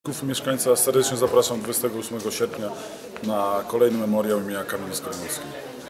Mieszkańca serdecznie zapraszam 28 sierpnia na kolejny memoriał imienia Kamili Skolimowskiej.